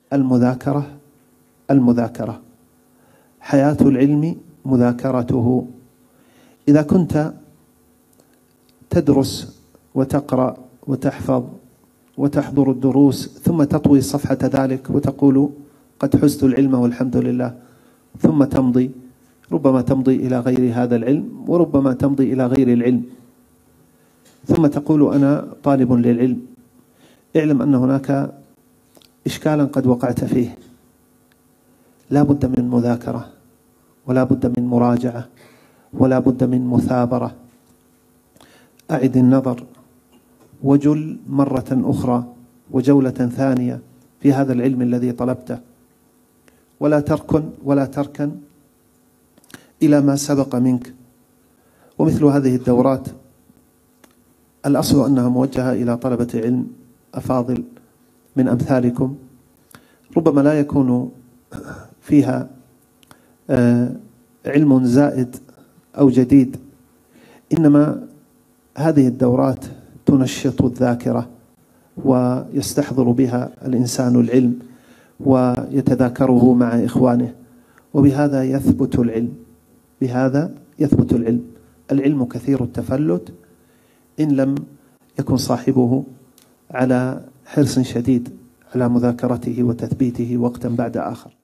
المذاكرة. حياة العلم مذاكرته. إذا كنت تدرس وتقرأ وتحفظ وتحضر الدروس ثم تطوي صفحة ذلك وتقول قد حزت العلم والحمد لله، ثم تمضي، ربما تمضي إلى غير هذا العلم وربما تمضي إلى غير العلم، ثم تقول أنا طالب للعلم، اعلم أن هناك إشكالا قد وقعت فيه. لا بد من مذاكرة، ولا بد من مراجعة، ولا بد من مثابرة. أعد النظر وجل مرة أخرى وجولة ثانية في هذا العلم الذي طلبته، ولا تركن إلى ما سبق منك. ومثل هذه الدورات الأصل أنها موجهة إلى طلبة علم أفاضل من أمثالكم، ربما لا يكون فيها علم زائد أو جديد، إنما هذه الدورات تنشط الذاكرة ويستحضر بها الإنسان العلم ويتذاكره مع إخوانه، وبهذا يثبت العلم. العلم كثير التفلت إن لم يكن صاحبه على حرص شديد على مذاكرته وتثبيته وقتا بعد آخر.